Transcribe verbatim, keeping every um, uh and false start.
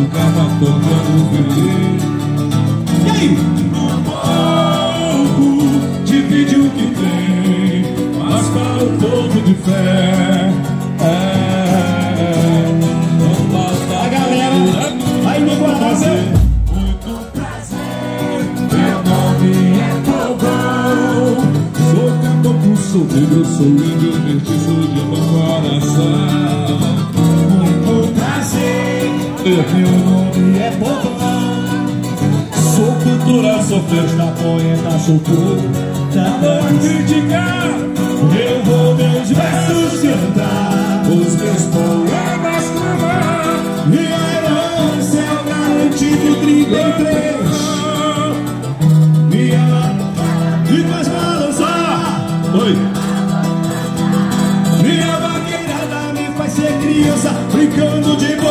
tocava tocando feliz. E aí? Um pouco divide o que tem, mas para o povo de fé é, não basta a galera. Aí no Guarda-Brasil. Muito prazer, meu nome é Bobão. Sou caboclo, sou negro, sou índio, mestiço de bom coração. Muito prazer, meu nome é Bobão. Sou cultura, sou festa, poeta, sou poeta. Pra criticar, eu vou meus versos cantar, os meus poemas clamar. Minha herança é o garantido trinta e três. Minha... E faz balançar. Oi. Minha vaqueirada me faz ser criança, brincando de